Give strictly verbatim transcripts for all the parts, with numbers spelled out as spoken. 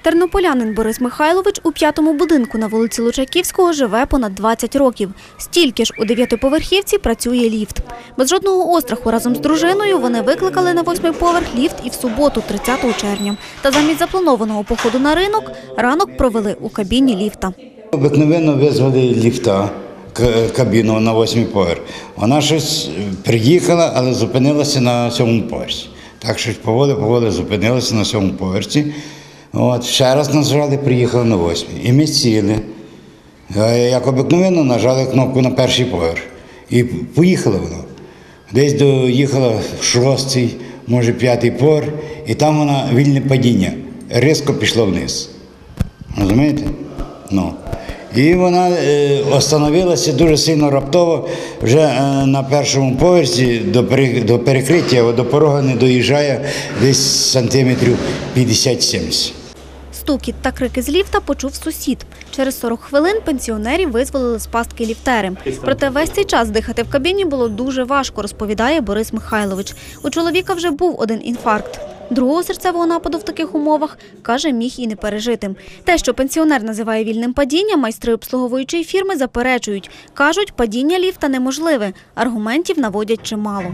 Тернополянин Борис Михайлович у п'ятому будинку на вулиці Лучаківського живе понад двадцять років. Стільки ж у дев'ятиповерхівці працює ліфт. Без жодного остраху разом з дружиною вони викликали на восьмий поверх ліфт і в суботу, тридцятого червня. Та замість запланованого походу на ринок, ранок провели у кабіні ліфта. Обикновенно визвали ліфта, кабіну на восьмий поверх. Вона щось приїхала, але зупинилася на сьомому поверсі. Так що поводи, поводи зупинилася на сьомому поверсі. От, ще раз нажали, приїхали на восьмий. І ми сіли. Як обикновенно, нажали кнопку на перший поверх. І поїхала вона. Десь доїхала в шостий, може п'ятий поверх, і там вона вільне падіння. Різко пішло вниз. Розумієте? Ну. І вона е, остановилася дуже сильно раптово, вже е, на першому поверсі до, до перекриття, до порога не доїжджає десь сантиметрів п'ятдесят-сімдесят. Стукіт та крики з ліфта почув сусід. Через сорок хвилин пенсіонерів визволили з пастки ліфтери. Проте весь цей час дихати в кабіні було дуже важко, розповідає Борис Михайлович. У чоловіка вже був один інфаркт. Другого серцевого нападу в таких умовах, каже, міг і не пережити. Те, що пенсіонер називає вільним падінням, майстри обслуговуючої фірми заперечують. Кажуть, падіння ліфта неможливе. Аргументів наводять чимало.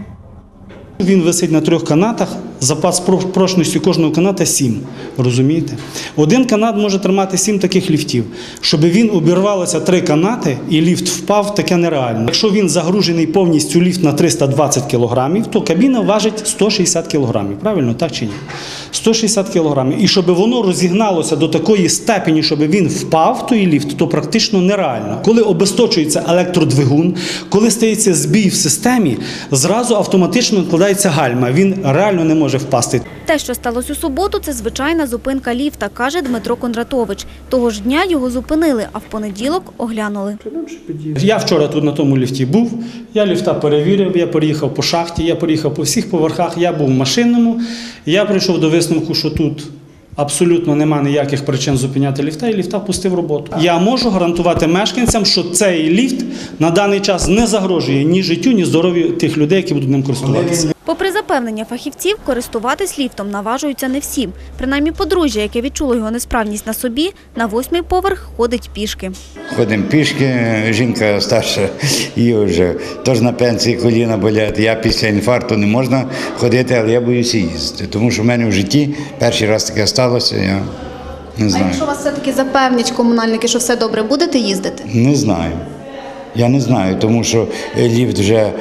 Він висить на трьох канатах, запас прочності кожного каната – сім, розумієте? Один канат може тримати сім таких ліфтів. Щоб він обірвалося три канати і ліфт впав, таке нереально. Якщо він загружений повністю ліфт на триста двадцять кілограмів, то кабіна важить сто шістдесят кілограмів, правильно, так чи ні? сто шістдесят кілограмів. І щоб воно розігналося до такої степені, щоб він впав, той ліфт, то практично нереально. Коли обесточується електродвигун, коли стається збій в системі, зразу автоматично вкладається гальма, він реально не може впасти. Те, що сталося у суботу, це звичайна зупинка ліфта, каже Дмитро Кондратович. Того ж дня його зупинили, а в понеділок оглянули. Я вчора тут на тому ліфті був, я ліфта перевірив, я переїхав по шахті, я переїхав по всіх поверхах, я був в машинному, я прийшов до висновку, що тут абсолютно немає ніяких причин зупиняти ліфта, і ліфта пустив роботу. Я можу гарантувати мешканцям, що цей ліфт на даний час не загрожує ні життю, ні здоров'ю тих людей, які будуть ним користуватися. Попри запевнення фахівців, користуватись ліфтом наважуються не всі. Принаймні подружжя, яке відчуло його несправність на собі, на восьмий поверх ходить пішки. Ходимо пішки, жінка старша, її вже теж на пенсії коліна болять. Я після інфаркту не можна ходити, але я боюся їздити. Тому що в мене в житті перший раз таке сталося, я не знаю. А якщо вас все-таки запевнять комунальники, що все добре, будете їздити? Не знаю. Я не знаю, тому що ліфт вже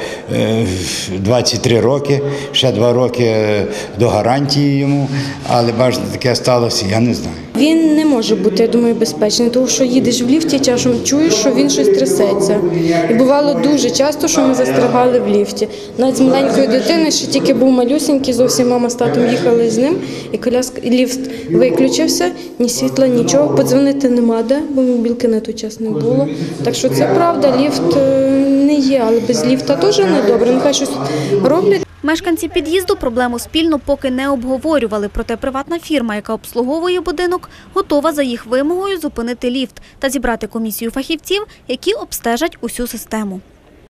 двадцять три роки, ще два роки до гарантії йому, але бачите, таке сталося, я не знаю. Він не може бути, я думаю, безпечний, тому що їдеш в ліфті, часом чуєш, що він щось трясеться. І бувало дуже часто, що ми застрягали в ліфті. Навіть з маленькою дитиною, ще тільки був малюсенький, зовсім мама з татом їхали з ним, і коляска, і ліфт виключився, ні світла, нічого, подзвонити нема де, бо мобілки на той час не було. Так що це правда, ліфт не є, але без ліфта теж не добре, нехай щось роблять. Мешканці під'їзду проблему спільно поки не обговорювали, проте приватна фірма, яка обслуговує будинок, готова за їх вимогою зупинити ліфт та зібрати комісію фахівців, які обстежать усю систему.